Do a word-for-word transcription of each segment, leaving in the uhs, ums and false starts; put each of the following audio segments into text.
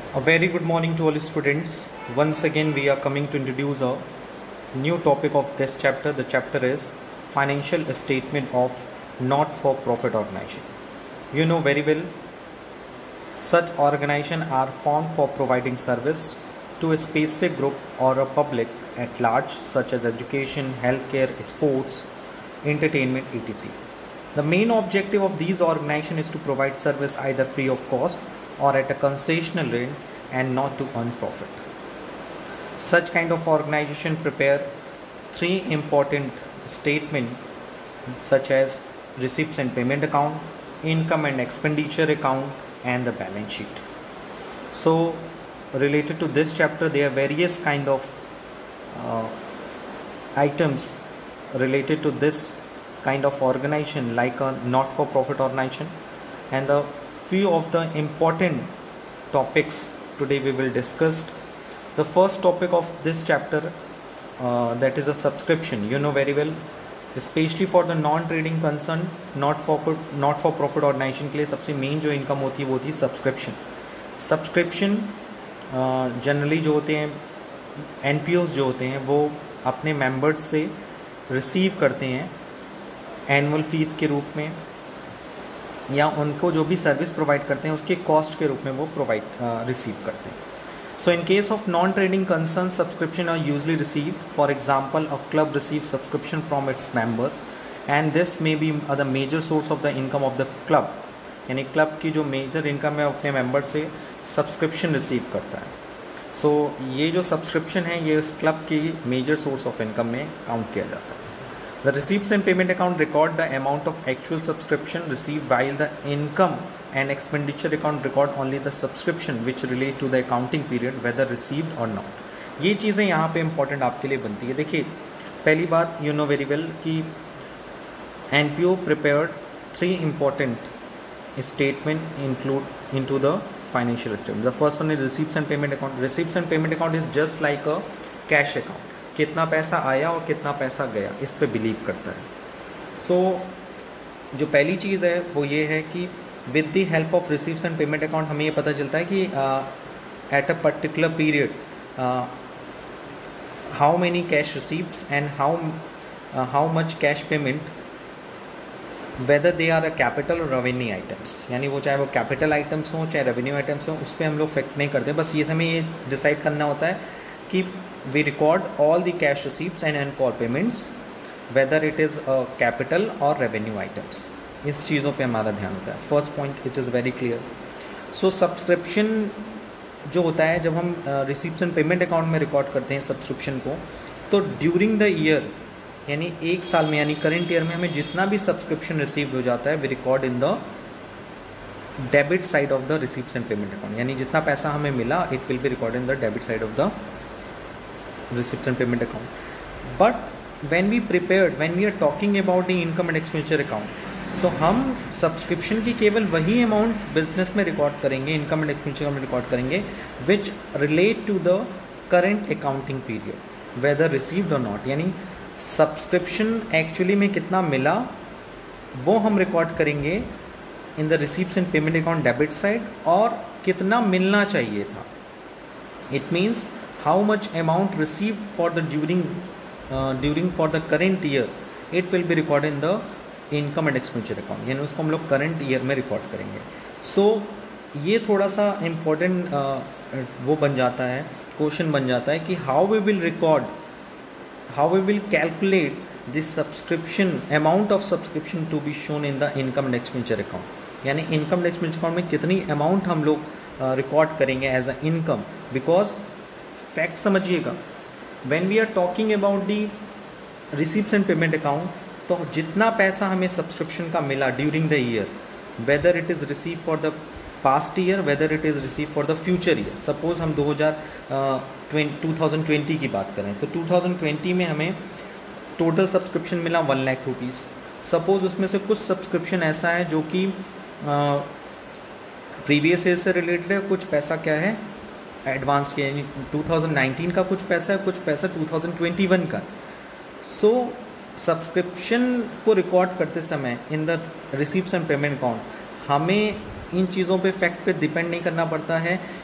A very good morning to all students. Once again, we are coming to introduce a new topic of this chapter. The chapter is financial statement of not-for-profit organization. You know very well, such organizations are formed for providing service to a specific group or a public at large, such as education, healthcare, sports, entertainment, et cetera. The main objective of these organizations is to provide service either free of cost or at a concessional rate and not to earn profit. Such kind of organization prepare three important statements such as receipts and payment account, income and expenditure account, and the balance sheet. So related to this chapter, there are various kind of uh, items related to this kind of organization, like a not-for-profit organization, and the few of the important topics today we will discuss. The first topic of this chapter, uh, that is a subscription. You know very well, especially for the non-trading concern, not for not for profit organisation के लिए सबसे main जो income होती है वो होती है subscription. Subscription generally जो होते हैं एन पी ओज जो होते हैं वो अपने मेंबर्स से रिसीव करते हैं एनुअल फीस के रूप में, या उनको जो भी सर्विस प्रोवाइड करते हैं उसके कॉस्ट के रूप में वो प्रोवाइड रिसीव करते हैं. So in case of non trading concern, subscription are usually received. For example, a club receive subscription from its member and this may be the major source of the income of the club. यानी club की जो major income है अपने member से subscription receive करता है. सो so, ये जो सब्सक्रिप्शन है ये उस क्लब की मेजर सोर्स ऑफ इनकम में काउंट किया जाता है. The receipts and payment account record the amount of actual subscription received, while the income and expenditure account record only the subscription which relate to the accounting period, whether received or not. ये चीज़ें यहाँ पे important आपके लिए बनती है. देखिए, पहली बात you know very well कि N P O prepared three important statement include into the financial statement. The first one is receipts and payment account. Receipts and payment account is just like a cash account. कितना पैसा आया और कितना पैसा गया इस पे बिलीव करता है. सो so, जो पहली चीज़ है वो ये है कि with the help of receives and payment account हमें ये पता चलता है कि at a particular period how many cash receives and how how much cash payment, whether they are a capital और रेवेन्यू आइटम्स. यानी वो चाहे वो कैपिटल आइटम्स हों चाहे रेवेन्यू आइटम्स हों, उस पर हम लोग फैक्ट नहीं करते. बस ये हमें ये डिसाइड करना होता है कि we record all the cash receipts and encall payments whether it is a capital or revenue items. इस चीज़ों पे हमारा ध्यान होता है. First point it is very clear. So subscription जो होता है जब हम रिसीप्ट्स एंड पेमेंट अकाउंट में रिकॉर्ड करते हैं सब्सक्रिप्शन को, तो ड्यूरिंग द ईयर यानी एक साल में यानी करेंट ईयर में हमें जितना भी सब्सक्रिप्शन रिसीव हो जाता है we record in the debit side of the receipts and payment account. यानी जितना पैसा हमें मिला it will be record in the debit side of the receipts and payment account. But when we prepared, when we are talking about the income and expenditure account, तो हम subscription की केवल वही अमाउंट बिजनेस में record करेंगे, income and expenditure में record करेंगे which relate to the current accounting period whether received और नॉट. यानी सब्सक्रिप्शन एक्चुअली में कितना मिला वो हम रिकॉर्ड करेंगे in the receipts and payment account debit side, और कितना मिलना चाहिए था. It means how much amount received for the during uh, during for the current year, it will be recorded in the income and expenditure account. यानी उसको हम लोग current year में रिकॉर्ड करेंगे. सो so, ये थोड़ा सा इम्पोर्टेंट uh, वो बन जाता है, क्वेश्चन बन जाता है कि how we will record, how we will calculate this subscription amount of subscription to be shown in the income and expenditure account. यानी इनकम एंड एक्सपेंडिचर अकाउंट में कितनी अमाउंट हम लोग रिकॉर्ड uh, करेंगे as a income. Because fact समझिएगा, when we are talking about the receipts and payment account, तो जितना पैसा हमें सब्सक्रिप्शन का मिला during the year, whether it is receive for the past year whether it is receive for the future year. Suppose हम दो हज़ार two thousand twenty की बात करें तो टू थाउजेंड ट्वेंटी में हमें टोटल सब्सक्रिप्शन मिला वन लाख रुपीज़. सपोज उसमें से कुछ सब्सक्रिप्शन ऐसा है जो कि प्रीवियस ईयर से रिलेटेड है, कुछ पैसा क्या है एडवांस के, यानी टू थाउजेंड नाइनटीन का कुछ पैसा है, कुछ पैसा टू थाउजेंड ट्वेंटी वन का. सो सब्सक्रिप्शन को रिकॉर्ड करते समय in the receipts and payment account हमें इन चीज़ों पे फैक्ट पे डिपेंड नहीं करना पड़ता है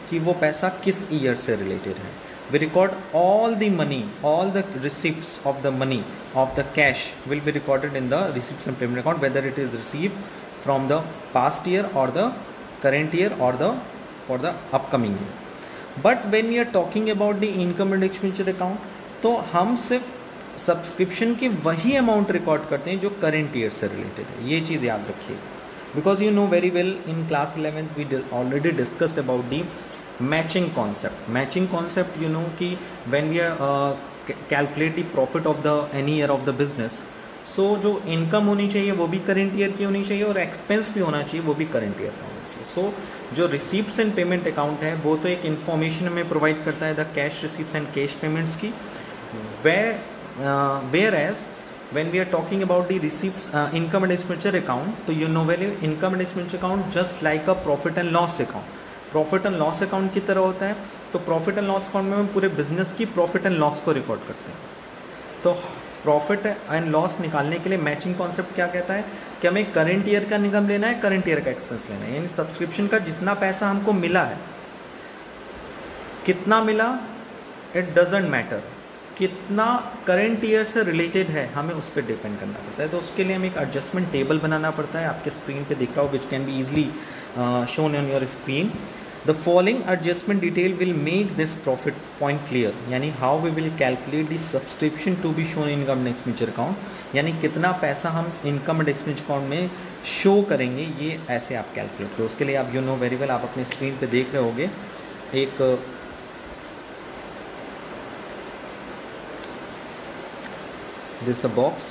कि वो पैसा किस ईयर से रिलेटेड है. We record all the money, all the receipts of the money, of the cash will be recorded in the receipts and payment account, whether it is received from the past year or the current year or the for the upcoming year. But when we are talking about the income and expenditure account, तो हम सिर्फ subscription की वही amount record करते हैं जो current year से related है. ये चीज़ याद रखिए, because you know very well in class eleventh we already discuss about the matching concept. Matching concept you know कि when we are calculate the profit of the any year of the business, so जो income होनी चाहिए वो भी current year की होनी चाहिए और एक्सपेंस भी होना चाहिए वो भी करेंट ईयर का होना चाहिए. सो so, जो रिसीप्ट्स एंड पेमेंट अकाउंट है वो तो एक इन्फॉर्मेशन हमें प्रोवाइड करता है the cash receipts and cash payments की. We whereas when we are talking about the receipts uh, income and expenditure account, तो you know very income and expenditure account just like a profit and loss account. Profit and loss account की तरह होता है. तो profit and loss account में हम पूरे business की प्रॉफिट एंड लॉस को रिकॉर्ड करते हैं. तो प्रॉफिट एंड लॉस निकालने के लिए मैचिंग कॉन्सेप्ट क्या कहता है कि हमें करंट ईयर का इनकम लेना है, करंट ईयर का एक्सपेंस लेना है. यानी सब्सक्रिप्शन का जितना पैसा हमको मिला है, कितना मिला इट डजेंट मैटर, कितना करंट ईयर से रिलेटेड है हमें उस पर डिपेंड करना पड़ता है. तो उसके लिए हमें एक एडजस्टमेंट टेबल बनाना पड़ता है. आपके स्क्रीन पे दिख रहा हो, which can be easily shown on your screen. The following adjustment detail will make this profit point clear. यानी how we will calculate the subscription to be shown income and expenditure account, यानी कितना पैसा हम income and expenditure account में show करेंगे, ये ऐसे आप कैलकुलेट करो. उसके लिए आप यू नो वेरी वेल, आप अपने स्क्रीन पे देख रहे होगे एक this is a box.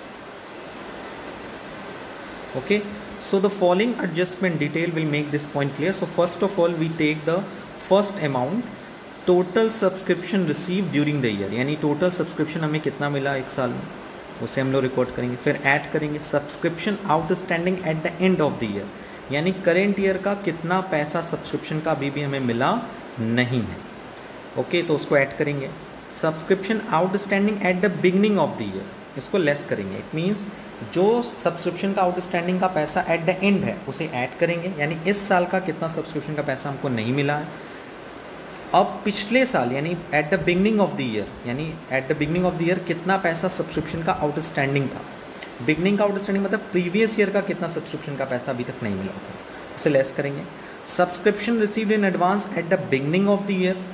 Okay, so the following adjustment detail will make this point clear. So first of all we take the first amount, total subscription received during the year, यानी total subscription हमें कितना मिला एक साल में, उसे हम लोग रिकॉर्ड करेंगे. फिर ऐड करेंगे subscription outstanding at the end of the year, यानी करेंट ईयर का कितना पैसा सब्सक्रिप्शन का अभी भी हमें मिला नहीं है. ओके okay, तो उसको ऐड करेंगे. Subscription outstanding at the beginning of the year, इसको लेस करेंगे. इट मीन्स जो सब्सक्रिप्शन का आउटस्टैंडिंग का पैसा एट द एंड है उसे ऐड करेंगे, यानी इस साल का कितना सब्सक्रिप्शन का पैसा हमको नहीं मिला है. अब पिछले साल यानी at the beginning of the year, यानी at the beginning of the year कितना पैसा सब्सक्रिप्शन का आउटस्टैंडिंग था. बिगनिंग का आउटस्टैंडिंग मतलब प्रीवियस ईयर का कितना सब्सक्रिप्शन का पैसा अभी तक नहीं मिला था, उसे लेस करेंगे. Subscription received in advance at the beginning of the year,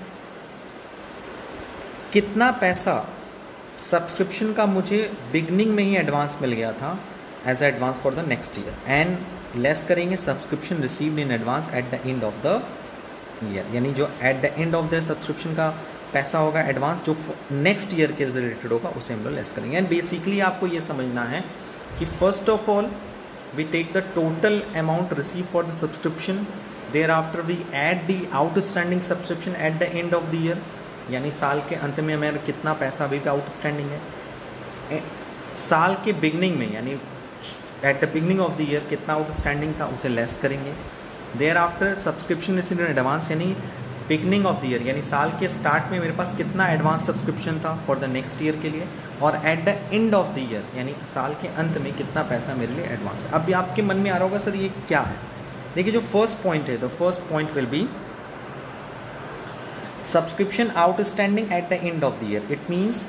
कितना पैसा सब्सक्रिप्शन का मुझे बिगनिंग में ही एडवांस मिल गया था as advance for the next year, and less करेंगे subscription received in advance at the end of the year, यानी जो at the end of the subscription का पैसा होगा एडवांस जो नेक्स्ट ईयर के रिलेटेड होगा उसे हम लोग लेस करेंगे. एंड बेसिकली आपको ये समझना है कि first of all we take the total amount receive for the subscription, thereafter we add the outstanding subscription at the end of the year, यानी साल के अंत में हमें कितना पैसा अभी भी आउटस्टैंडिंग है. साल के बिगनिंग में यानी at the beginning of the year कितना आउटस्टैंडिंग था उसे लेस करेंगे. Thereafter subscription received in advance, यानी बिगनिंग ऑफ द ईयर यानी साल के स्टार्ट में मेरे पास कितना एडवांस सब्सक्रिप्शन था फॉर द नेक्स्ट ईयर के लिए, और at the end of the year यानी साल के अंत में कितना पैसा मेरे लिए एडवांस है. अभी आपके मन में आ रहा होगा सर ये क्या है. देखिए जो फर्स्ट पॉइंट है, the first point will be subscription outstanding at the end of the year. It means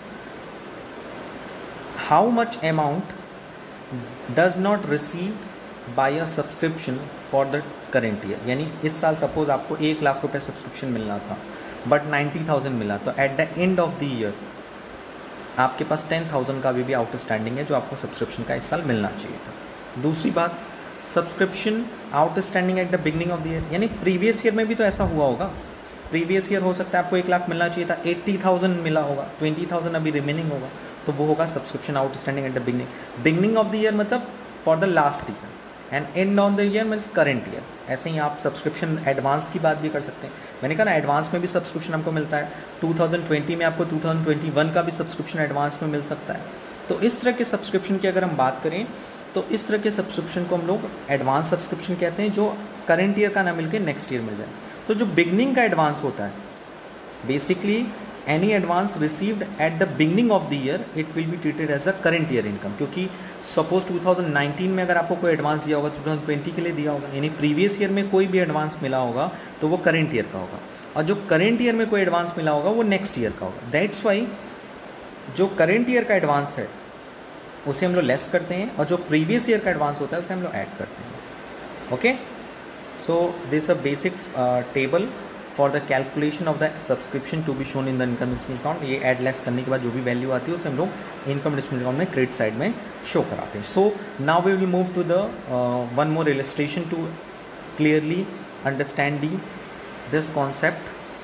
how much amount does not received by a subscription for the current year. यानी इस साल suppose आपको एक लाख रुपए subscription मिलना था but ninety thousand मिला, तो at the end of the year आपके पास टेन थाउजेंड का भी, भी आउटस्टैंडिंग है जो आपको सब्सक्रिप्शन का इस साल मिलना चाहिए था. दूसरी बात, subscription outstanding at the beginning of the year, यानी प्रीवियस ईयर में भी तो ऐसा हुआ होगा. प्रीवियस ईयर हो सकता है आपको एक लाख मिलना चाहिए था, एट्टी थाउजेंड मिला होगा, ट्वेंटी थाउजेंड अभी रिमेनिंग होगा, तो वो होगा subscription outstanding at the beginning. Beginning of the year मतलब for the last year, and end on the year means current year. ऐसे ही आप सब्सक्रिप्शन एडवांस की बात भी कर सकते हैं. मैंने कहा ना एडवांस में भी सब्सक्रिप्शन हमको मिलता है. टू थाउजेंड ट्वेंटी में आपको टू थाउजेंड ट्वेंटी वन का भी सब्सक्रिप्शन एडवांस में मिल सकता है. तो इस तरह के सब्सक्रिप्शन की अगर हम बात करें तो इस तरह के सब्सक्रिप्शन को हम लोग एडवांस सब्सक्रिप्शन कहते हैं, जो करंट ईयर का ना मिल के नेक्स्ट ईयर मिल जाए. तो जो बिगनिंग का एडवांस होता है basically any advance received at the beginning of the year it will be treated as a current year income, क्योंकि सपोज टू थाउजेंड नाइनटीन में अगर आपको कोई एडवांस दिया होगा टू थाउजेंड ट्वेंटी के लिए दिया होगा, यानी प्रीवियस ईयर में कोई भी एडवांस मिला होगा तो वो करेंट ईयर का होगा, और जो करेंट ईयर में कोई एडवांस मिला होगा वो नेक्स्ट ईयर का होगा। दैट्स वाई जो करेंट ईयर का एडवांस है उसे हम लोग लेस करते हैं, और जो प्रीवियस ईयर का एडवांस होता है उसे हम लोग ऐड करते हैं। Okay, so this a basic table for the calculation of the subscription to be shown in the income statement account. ये ऐड लेस करने के बाद जो भी वैल्यू आती है उसे हम लोग इनकम स्टेटमेंट अकाउंट में क्रेडिट साइड में शो कराते हैं। So now we will move to the one more illustration to clearly understand the this concept.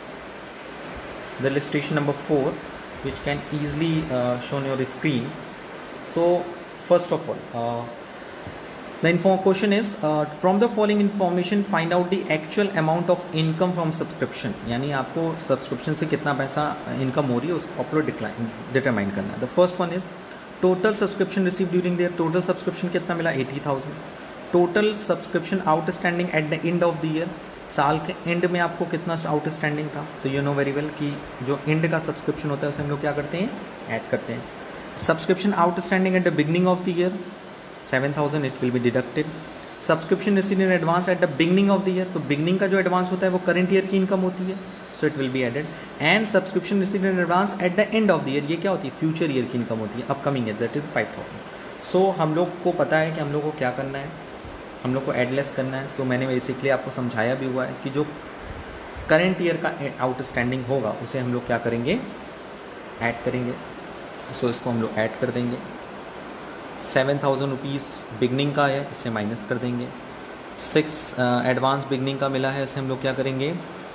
The illustration number four, which can easily uh, shown your screen. So first of all, uh, the info question is uh, from the following information find out the actual amount of income from subscription. यानी आपको subscription से कितना पैसा income हो रही है उसको आप लोग डिक्लाइन डिटरमाइन करना है। The first one is total subscription receive during the year. Total subscription कितना मिला? Eighty thousand. Total subscription outstanding at the end of the year, साल के एंड में आपको कितना आउटस्टैंडिंग था। तो यू नो वेरी वेल कि जो एंड का सब्सक्रिप्शन होता है उसे हम लोग क्या करते हैं? ऐड करते हैं। Subscription outstanding at the beginning of the year seven thousand, it will be deducted. Subscription received in advance at the beginning of the year, तो बिगनिंग का जो एडवांस होता है वो करंट ईयर की इनकम होती है, so it will be added. And subscription received in advance at the end of the year, ये क्या होती है? फ्यूचर ईयर की इनकम होती है, upcoming year, that is five thousand. So हम लोग को पता है कि हम लोग को क्या करना है, हम लोग को एडलेस करना है। सो so, मैंने बेसिकली आपको समझाया भी हुआ है कि जो करंट ईयर का आउटस्टैंडिंग होगा उसे हम लोग क्या करेंगे? ऐड करेंगे। सो so, इसको हम लोग ऐड कर देंगे। सेवन थाउजेंड रुपीज़ बिगनिंग का है, इसे माइनस कर देंगे। सिक्स एडवांस बिगनिंग का मिला है, इसे हम लोग क्या करेंगे?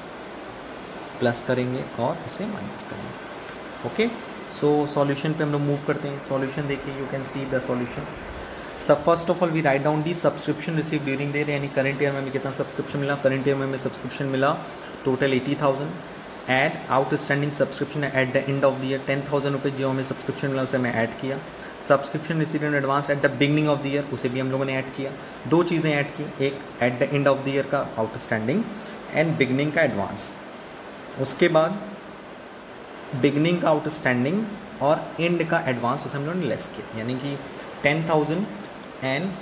प्लस करेंगे और इसे माइनस करेंगे। ओके, सो सॉल्यूशन पे हम लोग मूव करते हैं। सॉल्यूशन देखिए, you can see the solution. सब first of all we write down the subscription receive during the year, यानी करंट ईयर में हमें कितना सब्सक्रिप्शन मिला? करंट ईयर में हमें सब्सक्रिप्शन मिला total eighty thousand. Add outstanding subscription at the end of the year ten thousand रुपये जो हमें सब्सक्रिप्शन मिला उसे मैं ऐड किया। Subscription receive in advance at the beginning of the year, उसे भी हम लोगों ने ऐड किया। दो चीज़ें ऐड की, एक at the end of the year का आउटस्टैंडिंग एंड बिगनिंग का एडवांस। उसके बाद बिगनिंग का आउटस्टैंडिंग और एंड का एडवांस उसे हम लोगों ने लेस किया, यानी कि ten thousand and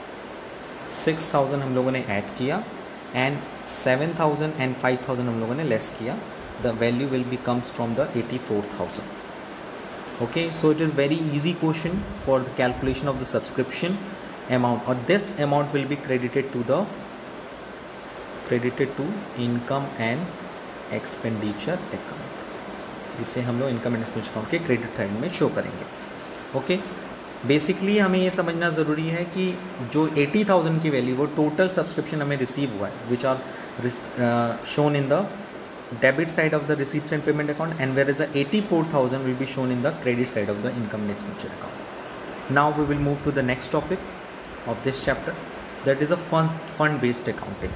six thousand हम लोगों ने ऐड किया and seven thousand and five thousand हम लोगों ने लेस किया। The value will be comes from the eighty four thousand. Okay, so it is very easy question for the calculation of the subscription amount, और this amount will be credited to the credited to income and expenditure account. इसे हम लोग income and expenditure account के credit side में show करेंगे। Okay okay? Basically हमें ये समझना ज़रूरी है कि जो एटी थाउजेंड की वैल्यू वो टोटल सब्सक्रिप्शन हमें रिसीव हुआ है, which are shown in the debit side of the receipts and payment account, and where is the eighty four thousand will be shown in the credit side of the income and expenditure account. Now we will move to the next topic of this chapter, that is a fund fund based accounting.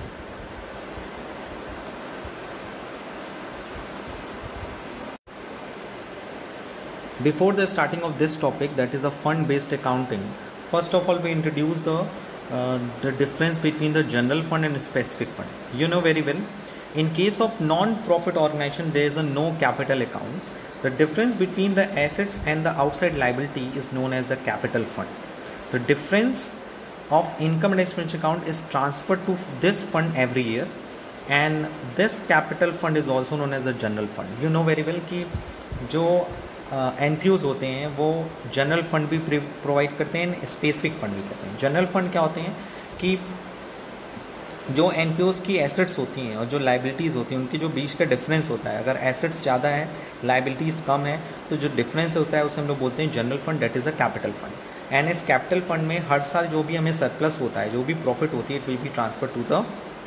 Before the starting of this topic, that is a fund based accounting, first of all we introduce the uh, the difference between the general fund and specific fund. You know very well, in case of non profit organization there is a no capital account. The difference between the assets and the outside liability is known as the capital fund. The difference of income and expenditure account is transferred to this fund every year, and this capital fund is also known as the general fund. You know very well कि जो N P Os होते हैं वो general fund भी provide करते हैं, specific fund भी करते हैं। जनरल फंड क्या होते हैं कि जो एन पी ओज़ की एसेट्स होती हैं और जो लाइबिलिटीज़ होती हैं उनकी जो बीच का डिफरेंस होता है, अगर एसेट्स ज़्यादा है लाइबिलिटीज़ कम है तो जो डिफरेंस होता है उसे हम लोग बोलते हैं general fund, that is a capital fund. And इस कैपिटल फंड में हर साल जो भी हमें सरप्लस होता है, जो भी प्रॉफिट होती है, it will be transfer to the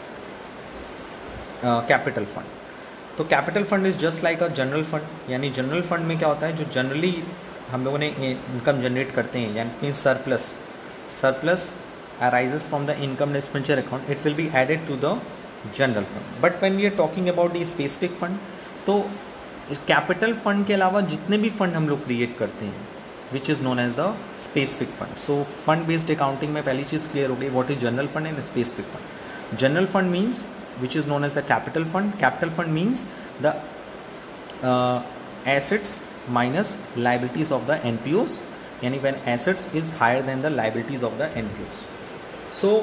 capital fund. तो capital fund is just like a general fund, यानी जनरल फंड में क्या होता है, जो जनरली हम लोगों ने इनकम जनरेट करते हैं, यानी surplus surplus arises from the income and expenditure account, it will be added to the general fund. But when we are talking about the specific fund, तो इस कैपिटल फंड के अलावा जितने भी फंड हम लोग क्रिएट करते हैं, which is known as the specific fund. So fund based accounting में पहली चीज़ क्लियर हो गई, what is general fund and specific fund. General fund means which is known as the capital fund. Capital fund means the uh, assets minus liabilities of the N P Os, यानी when assets is higher than the liabilities of the N P Os. So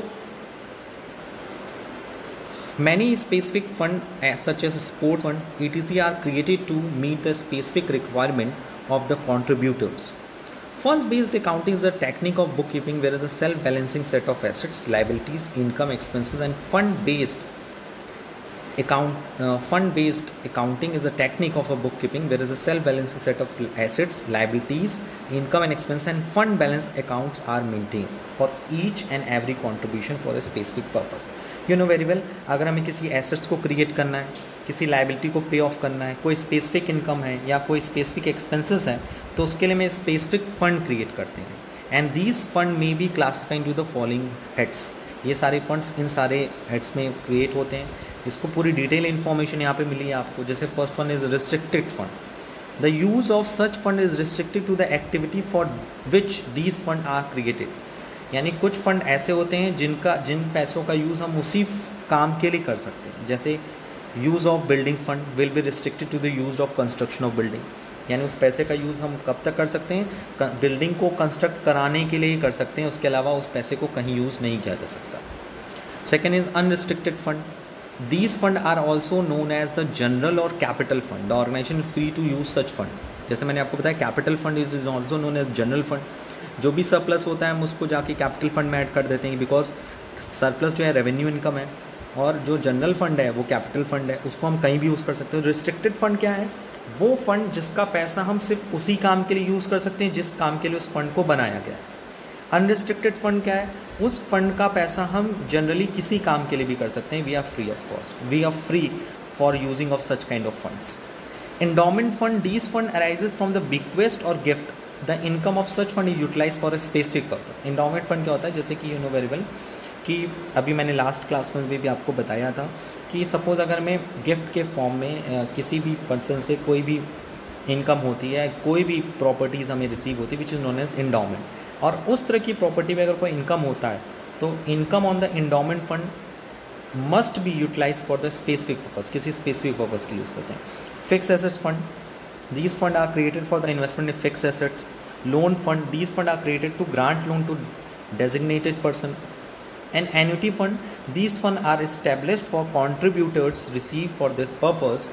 many specific fund such as sport fund etc are created to meet the specific requirement of the contributors. Funds based accounting is a technique of bookkeeping where is a self balancing set of assets, liabilities, income, expenses, and fund based account uh, fund based accounting is a technique of a bookkeeping where is a self balancing set of assets, liabilities, income and expense, and fund balance accounts are maintained for each and every contribution for a specific purpose. You know very well, अगर हमें किसी assets को create करना है, किसी liability को पे of करना है, कोई स्पेसिफिक इनकम है या कोई स्पेसिफिक एक्सपेंसेस है, तो उसके लिए मैं स्पेसिफिक फंड क्रिएट करते हैं. And these fund may be classified to the following heads. ये सारे फंड्स इन सारे हेड्स में क्रिएट होते हैं. इसको पूरी डिटेल इन्फॉर्मेशन यहाँ पे मिली है आपको. जैसे first one is restricted fund. The use of such fund is restricted to the activity for which these fund are created. यानी कुछ फंड ऐसे होते हैं जिनका जिन पैसों का यूज़ हम उसी काम के लिए कर सकते हैं. जैसे use of building fund will be restricted to the use of construction of building. यानी उस पैसे का यूज़ हम कब तक कर सकते हैं, बिल्डिंग को कंस्ट्रक्ट कराने के लिए ही कर सकते हैं, उसके अलावा उस पैसे को कहीं यूज़ नहीं किया जा सकता. Second is unrestricted fund. These fund are also known as the general और capital fund. The organization free to use such fund. जैसे मैंने आपको बताया capital fund is is also known as general fund. जो भी सरप्लस होता है हम उसको जाके कैपिटल फंड में ऐड कर देते हैं, बिकॉज सरप्लस जो है रेवेन्यू इनकम है, और जो जनरल फंड है वो कैपिटल फंड है, उसको हम कहीं भी यूज़ कर सकते हैं. रिस्ट्रिक्टेड फंड क्या है, वो फंड जिसका पैसा हम सिर्फ उसी काम के लिए यूज़ कर सकते हैं जिस काम के लिए उस फंड को बनाया गया है. अनरिस्ट्रिक्टेड फंड क्या है, उस फंड का पैसा हम जनरली किसी काम के लिए भी कर सकते हैं. We are free of cost, we are free for using of such kind of funds. Endowment fund, these fund arises from the bequest और gift. The income of such fund is utilize for a specific purpose. Endowment fund क्या होता है, जैसे कि you know very well कि अभी मैंने last class में भी, भी आपको बताया था कि सपोज़ अगर मैं गिफ्ट के फॉर्म में किसी भी पर्सन से कोई भी इनकम होती है, कोई भी प्रॉपर्टीज़ हमें रिसीव होती है which is known as endowment, और उस तरह की प्रॉपर्टी में अगर कोई इनकम होता है तो income on the endowment fund must be utilize for the specific purpose, किसी स्पेसिफिक पर्पस के लिए यूज़ करते हैं. Fix assets fund, these fund are created for the investment in fixed assets. Loan fund, these fund are created to grant loan to designated person. An annuity fund, these fund are established for contributors received for this purpose.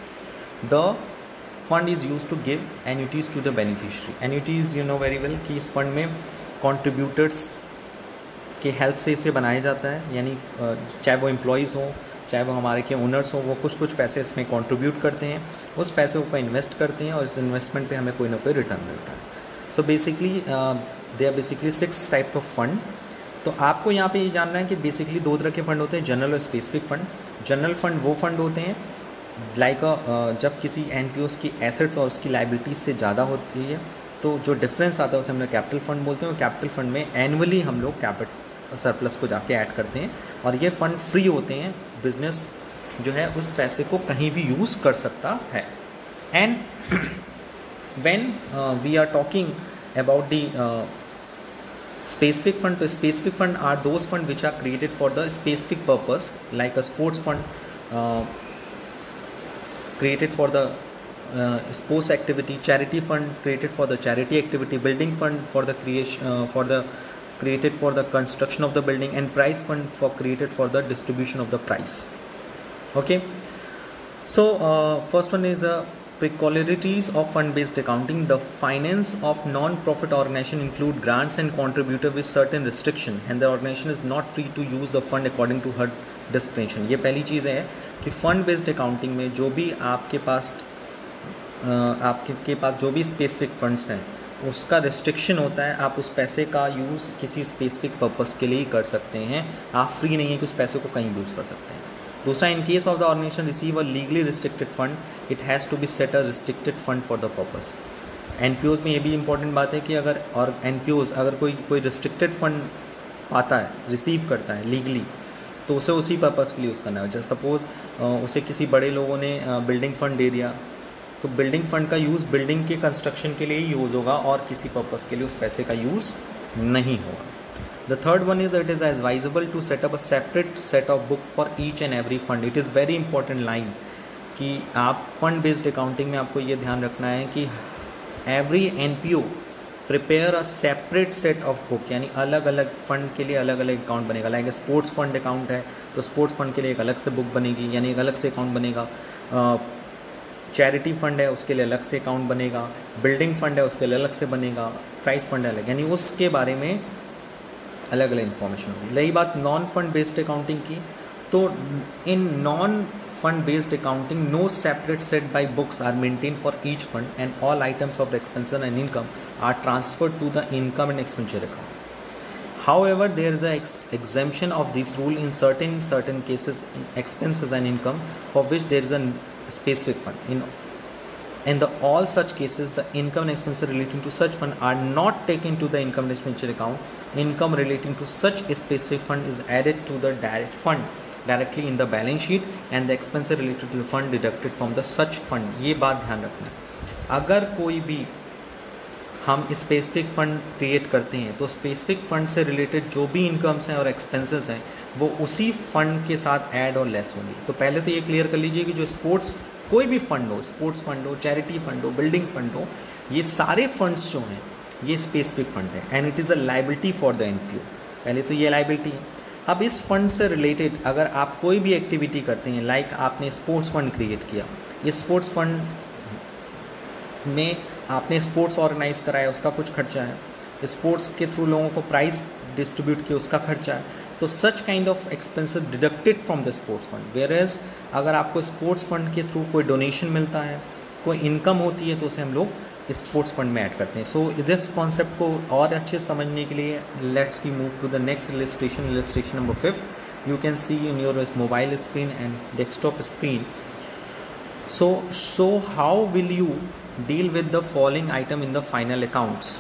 The fund is used to give annuities to the beneficiary. Annuities you know very well कि इस fund में contributors के help से इसे बनाया जाता है. यानी चाहे वो एम्प्लॉयज़ हों, चाहे वो हमारे के ओनर्स हों, वो कुछ कुछ पैसे इसमें कंट्रीब्यूट करते हैं, उस पैसे को इन्वेस्ट करते हैं और इस इन्वेस्टमेंट पे हमें कोई ना कोई रिटर्न मिलता है. So basically they are basically six type of fund. तो आपको यहाँ पे ये जानना है कि बेसिकली दो तरह के फंड होते हैं, जनरल और स्पेसिफिक फंड. जनरल फंड वो फंड होते हैं लाइक like जब किसी एन पी ओज़ की एसेट्स और उसकी लाइबिलिटीज़ से ज़्यादा होती है तो जो डिफरेंस आता है उसे हम लोग कैपिटल फंड बोलते हैं. और कैपिटल फंड में एनुअली हम लोग कैपिटल सरप्लस को जाके ऐड करते हैं, और ये फंड फ्री होते हैं. बिजनेस जो है उस पैसे को कहीं भी यूज़ कर सकता है. And when we are talking about the specific fund, तो specific fund are those fund which are created for the specific purpose, like a sports fund created for the uh, sports activity, charity fund created for the charity activity, building fund for the creation uh, for the created for the construction of the building, and prize fund for created for the distribution of the prize. Okay, so uh, first one is uh, peculiarities of fund based accounting. The finance of non-profit organization include grants and contributor with certain restriction, and the organization is not free to use the fund according to her discretion. ये पहली चीज़ है कि fund based accounting में जो भी आपके पास आपके के पास जो भी स्पेसिफिक फंड्स हैं उसका रिस्ट्रिक्शन होता है. आप उस पैसे का यूज़ किसी स्पेसिफिक पर्पस के लिए ही कर सकते हैं, आप फ्री नहीं है कि उस पैसे को कहीं यूज़ कर सकते हैं. दूसरा, in case of the organization receive a legally restricted fund, it has to be set a restricted fund for the purpose. N P Os में ये भी इंपॉर्टेंट बात है कि अगर और एन पी ओज़ अगर कोई कोई रिस्ट्रिक्टेड फंड पाता है, रिसीव करता है लीगली, तो उसे उसी पर्पज़ के लिए यूज़ करना है. जैसे सपोज़ उसे किसी बड़े लोगों ने बिल्डिंग फंड दे दिया, तो बिल्डिंग फंड का यूज़ बिल्डिंग के कंस्ट्रक्शन के लिए ही यूज़ होगा और किसी पर्पज़ के लिए उस पैसे का यूज़ नहीं होगा. The third one is it is advisable to set up a separate set of book for each and every fund. It is very important line कि आप फंड बेस्ड अकाउंटिंग में आपको ये ध्यान रखना है कि every NPO prepare a separate set of book, यानी अलग अलग फंड के लिए अलग अलग अकाउंट बनेगा। लाइक स्पोर्ट्स फंड अकाउंट है तो स्पोर्ट्स फंड के लिए एक अलग से बुक बनेगी, यानी एक अलग से अकाउंट बनेगा। चैरिटी फंड है उसके लिए अलग से अकाउंट बनेगा, बिल्डिंग फंड है उसके लिए अलग से बनेगा, प्राइस फंड है अलग, यानी उसके बारे में अलग अलग इन्फॉर्मेशन होगी। रही बात नॉन फंड बेस्ड अकाउंटिंग की, तो in non fund based accounting no separate set by books are maintained for each fund and all items of expenses and income are transferred to the income and expenditure account. However, there is a ex exemption of this rule in certain certain cases in expenses and income for which there is a specific fund. In in the all such cases the income and expenses relating to such fund are not taken to the income and expenditure account. Income relating to such a specific fund is added to the direct fund directly in the balance sheet and the expenses related to the fund deducted from the such fund. ये बात ध्यान रखना है। अगर कोई भी हम specific fund create करते हैं तो स्पेसिफिक फंड से रिलेटेड जो भी इनकम्स हैं और एक्सपेंसेस हैं वो उसी फंड के साथ ऐड और लेस होंगी। तो पहले तो ये क्लियर कर लीजिए कि जो स्पोर्ट्स कोई भी फंड हो, स्पोर्ट्स फंड हो, चैरिटी फंड हो, बिल्डिंग फंड हो, ये सारे फंड्स जो हैं ये स्पेसिफिक फंड है and it is a liability for the NPO. पहले तो ये लाइबिलिटी है। अब इस फंड से रिलेटेड अगर आप कोई भी एक्टिविटी करते हैं, लाइक आपने स्पोर्ट्स फंड क्रिएट किया, इस स्पोर्ट्स फंड में आपने स्पोर्ट्स ऑर्गेनाइज कराया, उसका कुछ खर्चा है, स्पोर्ट्स के थ्रू लोगों को प्राइज़ डिस्ट्रीब्यूट किया, उसका खर्चा है, तो such kind of expenses deducted from the sports fund. Whereas अगर आपको स्पोर्ट्स फंड के थ्रू कोई डोनेशन मिलता है, कोई इनकम होती है, तो उसे हम लोग स्पोर्ट्स फंड में ऐड करते हैं। सो दिस कॉन्सेप्ट को और अच्छे समझने के लिए let's we move to the next illustration, illustration number fifth. You can see in your mobile screen and desktop screen. So so how will you deal with the following item in the final accounts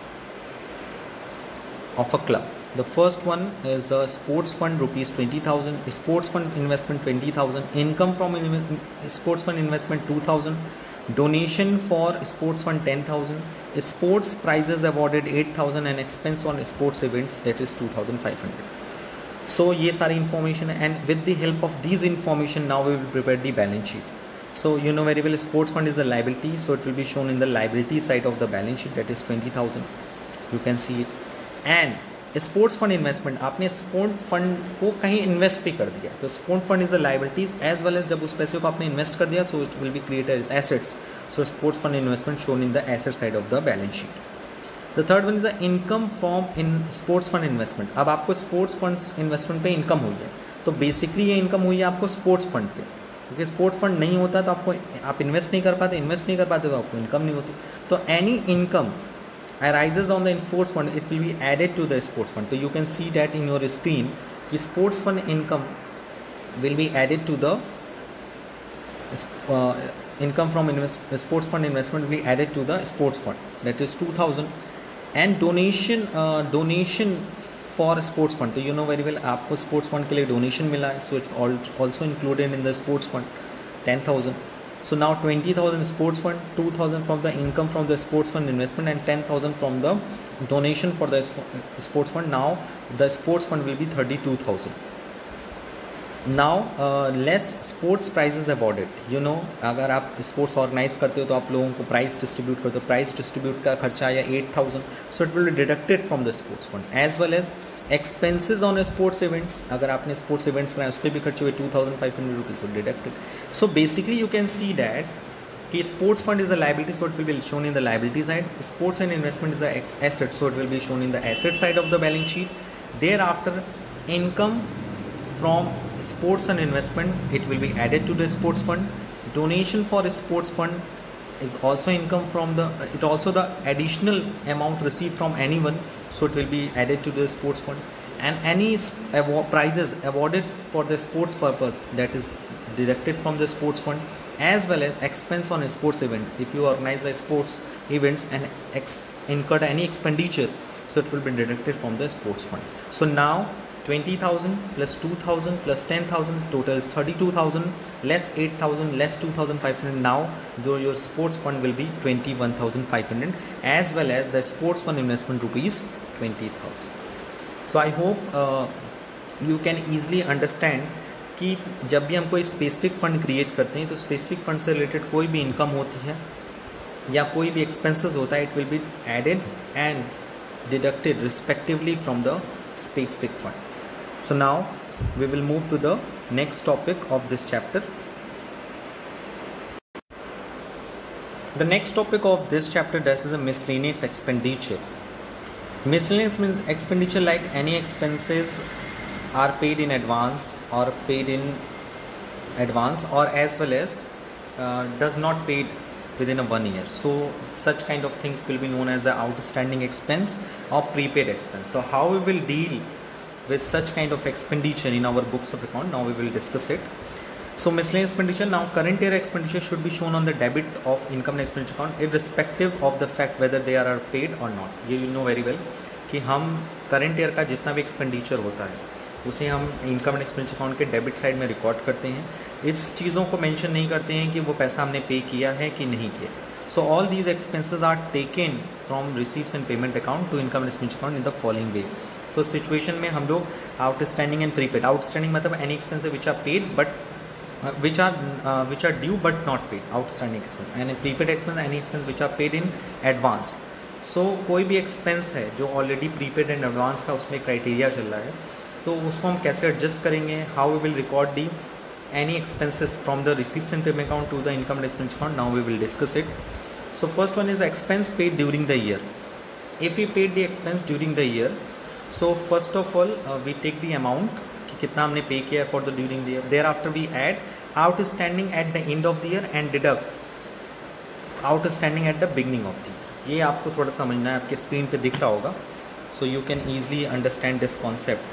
of a club. The first one is a sports fund rupees twenty thousand, sports fund investment twenty thousand, income from sports fund investment two thousand, donation for sports fund ten thousand, sports prizes awarded eight thousand and expense on sports events that is two thousand five hundred. So ये सारी information है and with the help of these information now we will prepare the balance sheet. So you know very well sports fund is a liability, so it will be shown in the liability side of the balance sheet, that is twenty thousand. You can see it. And sports fund investment, आपने sport fund को कहीं invest भी कर दिया, तो sport fund is the liabilities as well as जब उस पैसे को आपने इन्वेस्ट कर दिया so it will be created as assets. So sports fund investment shown in the asset side of the balance sheet. The third one is the income from in sports fund investment. अब आपको sports fund investment पे income हुई है, तो basically ये income हुई है आपको स्पोर्ट्स फंड पे, क्योंकि स्पोर्ट्स फंड नहीं होता तो आपको आप इन्वेस्ट नहीं कर पाते, इन्वेस्ट नहीं कर पाते तो आपको इनकम नहीं होती. तो any income arises on the sports fund, it will be added to the sports fund. So you can see that in your screen, the sports fund income will be added to the uh, income from invest, sports fund investment will be added to the sports fund, that is two thousand. And donation uh, donation for sports fund, तो you know very well आपको sports fund के लिए donation मिला है, so it's also included in the sports fund ten thousand. So now twenty thousand sports fund, two thousand from the income from the sports fund investment and ten thousand from the donation for the sports fund. Now the sports fund will be thirty-two thousand. Now uh, less sports prizes awarded. You know अगर आप sports organize करते हो तो आप लोगों को prize distribute करते हो, prize distribute का खर्चा आया eight thousand. So it will be deducted from the sports fund as well as expenses on sports events. अगर आपने sports events कराए उस पर भी खर्चे हुए two thousand five hundred rupees will deducted. So basically you can see that कि sports fund is a liability, so it will be shown in the liability side. Sports and investment is the asset, so it will be shown in the asset side of the balance sheet. Thereafter income from sports and investment, it will be added to the sports fund. Donation for sports fund is also income from the, it also the additional amount received from anyone, so it will be added to the sports fund. And any award, prizes awarded for the sports purpose, that is deducted from the sports fund, as well as expense on a sports event. If you organize the sports events and ex incurred any expenditure, so it will be deducted from the sports fund. So now twenty thousand plus two thousand plus ten thousand, total is thirty-two thousand, less eight thousand, less two thousand five hundred. Now though your sports fund will be twenty-one thousand five hundred, as well as the sports fund investment rupees twenty thousand. So I hope uh, you can easily understand कि जब भी हम कोई specific fund create करते हैं तो specific fund से related कोई भी इनकम होती है या कोई भी एक्सपेंसेस होता है, it will be added and deducted respectively from the specific fund. So now we will move to the next topic of this chapter. The next topic of this chapter, this is a miscellaneous expenditure. Miscellaneous means expenditure like any expenses are paid in advance or paid in advance or as well as uh, does not paid within a one year. So such kind of things will be known as the outstanding expense or prepaid expense. So how we will deal with such kind of expenditure in our books of account, now we will discuss it. So miscellaneous expenditure, now current year expenditure should be shown on the debit of income and expenditure account irrespective of the fact whether they are paid or not. You will know very well कि हम current year का जितना भी expenditure होता है उसे हम income and expenditure account के debit side में record करते हैं. इस चीज़ों को mention नहीं करते हैं कि वो पैसा हमने pay किया है कि नहीं किया. So all these expenses are taken from receipts and payment account to income and expenditure account in the following way. So situation में हम लोग आउटस्टैंडिंग एंड प्रीपेड, आउटस्टैंडिंग मतलब any expenses which are paid but which are which are due but not paid, outstanding expense. And prepaid expense any expense which are paid in advance. So कोई भी expense है जो already prepaid and advance का उसमें criteria चल रहा है तो उसको हम कैसे एडजस्ट करेंगे, how we will record the any expenses from the receipts and payment account to the income and expense account. Now we will discuss it. So first one is expense paid during the year. If you paid the expense during the year, so first of all uh, we take the amount कि कितना हमने पे किया है for the during the year. Thereafter we add outstanding at the end of the year and deduct outstanding at the beginning of the year. ये आपको थोड़ा समझना है, आपके स्क्रीन पे दिख रहा होगा. So you can easily understand this concept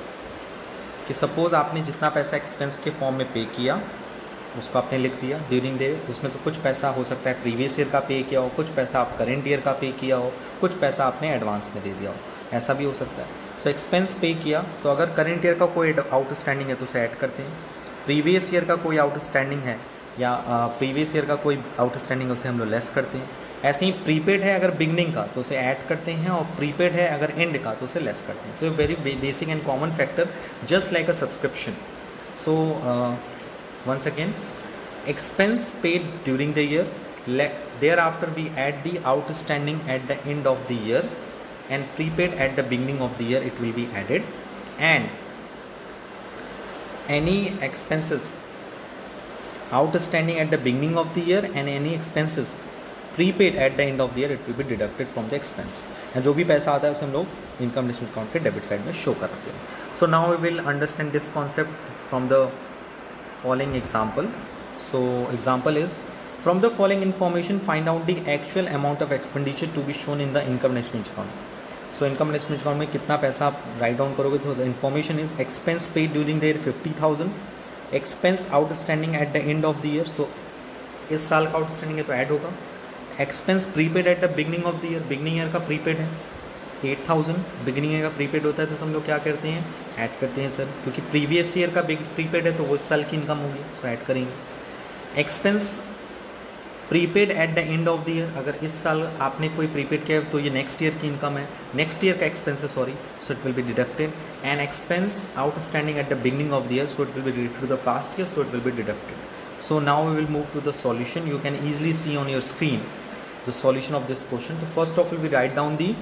कि सपोज आपने जितना पैसा एक्सपेंस के फॉर्म में पे किया उसको आपने लिख दिया ड्यूरिंग द, उसमें से कुछ पैसा हो सकता है प्रीवियस ईयर का पे किया हो, कुछ पैसा आप करेंट ईयर का पे किया हो, कुछ पैसा आपने एडवांस में दे दिया हो, ऐसा भी हो सकता है. सो एक्सपेंस पे किया तो अगर करेंट ईयर का कोई आउटस्टैंडिंग है तो उसे ऐड करते हैं. प्रीवियस ईयर का कोई आउटस्टैंडिंग है या प्रीवियस ईयर का कोई आउटस्टैंडिंग है उसे हम लोग लेस करते हैं. ऐसे ही प्रीपेड है अगर बिगनिंग का तो उसे ऐड करते हैं और प्रीपेड है अगर एंड का तो उसे लेस करते हैं. So very basic and common factor just like a subscription. So once again expense paid during the year, thereafter we add the outstanding at the end of the year and prepaid at the beginning of the year, it will be added. And any expenses outstanding at the beginning of the year and any expenses prepaid at the end of the year, it will be deducted from the expense. and जो भी पैसा आता है उसे हम लोग income statement account के debit side में शो करते हैं. So now we will understand this concept from the following example. So example is, from the following information find out the actual amount of expenditure to be shown in the income and expense account. So income and expense account में कितना पैसा आप write down करोगे तो the information is expense paid during the year fifty thousand, expense outstanding at the end of the year. So इस साल का outstanding है तो ऐड होगा. expense prepaid at the beginning of the year, beginning year का prepaid है eight thousand, beginning year का prepaid होता है तो हम लोग क्या करते हैं ऐड करते हैं सर, क्योंकि प्रीवियस ईयर का prepaid है तो वो इस साल की इनकम होगी तो ऐड करेंगे. Expense prepaid at the end of the year, अगर इस साल आपने कोई प्रीपेड किया है तो ये नेक्स्ट ईयर की इनकम है, नेक्स्ट ईयर का एक्सपेंस है sorry, so it will be deducted. And expense outstanding at the beginning of the year, so it will be deducted to the past year, so it will be deducted. So now we will move to the solution. You can easily see on your screen the solution of this question. तो first of all we write down the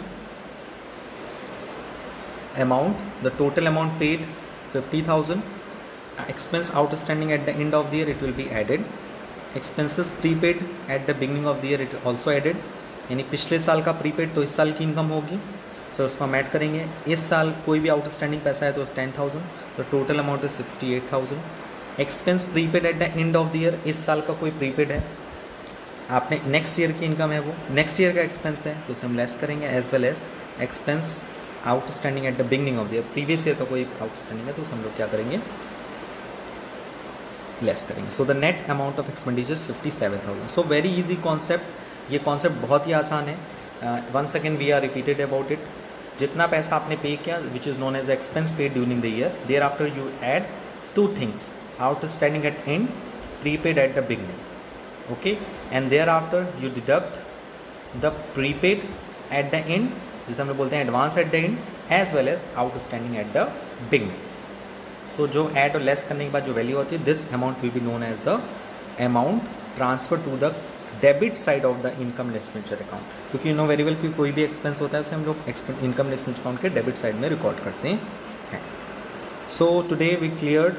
amount, the total amount paid fifty thousand. Expense outstanding at the end of the year, it will be added. Expenses prepaid at the beginning of the year, it also added. यानी पिछले साल का prepaid तो इस साल की income होगी, सो उसको हम ऐड करेंगे. इस साल कोई भी आउटस्टैंडिंग पैसा है तो टेन थाउजेंड, तो total amount is sixty eight thousand. Expense prepaid at the end of the year, इस साल का कोई प्रीपेड है, आपने नेक्स्ट ईयर की इनकम है वो नेक्स्ट ईयर का एक्सपेंस है तो उसे हम लेस करेंगे. As well as expense outstanding at the beginning of the year, previous year का कोई आउटस्टैंडिंग है तो उसे हम लोग क्या करेंगे लेस करेंगे. So the net amount of expenditure fifty seven thousand. So very easy concept, ये कॉन्सेप्ट बहुत ही आसान है. Once again we are repeated about it. जितना पैसा आपने पे किया which is known as expense paid during the year, thereafter you add two things, outstanding at end, prepaid at the beginning, okay. And thereafter you deduct the prepaid at the end, जिसे हम लोग बोलते हैं advance at the end, as well as outstanding at the beginning. So जो add और less करने के बाद जो वैल्यू होती है, this amount will be known as the amount transfer to the debit side of the income expenditure account, क्योंकि you know variable की कोई भी एक्सपेंस होता है उसे हम लोग इनकम एक्सपेंडिचर अकाउंट के डेबिट साइड में रिकॉर्ड करते हैं. So today we cleared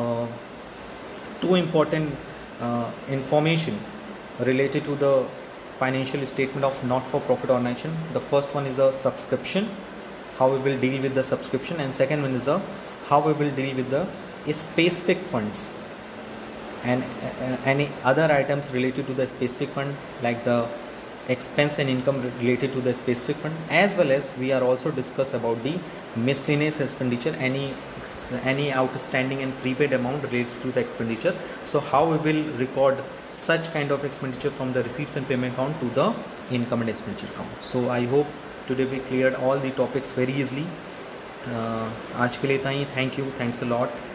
two important information related to the financial statement of not for profit organization. The first one is a subscription, how we will deal with the subscription, and second one is a how we will deal with the specific funds and uh, any other items related to the specific fund like the expense and income related to the specific fund, as well as we are also discuss about the miscellaneous expenditure, any any outstanding and prepaid amount related to the expenditure. So how we will record such kind of expenditure from the receipts and payment account to the income and expenditure account. So I hope today we cleared all the topics very easily. uh, आज के लिए इतना ही. Thank you, thanks a lot.